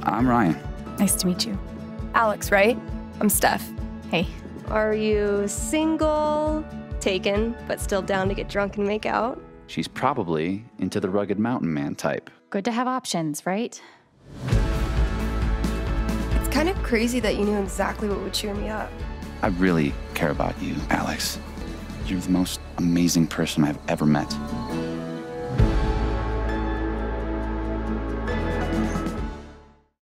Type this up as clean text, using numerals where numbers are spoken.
I'm Ryan. Nice to meet you. Alex, right? I'm Steph. Hey. Are you single, taken, but still down to get drunk and make out? She's probably into the rugged mountain man type. Good to have options, right? It's kind of crazy that you knew exactly what would cheer me up. I really care about you, Alex. You're the most amazing person I've ever met.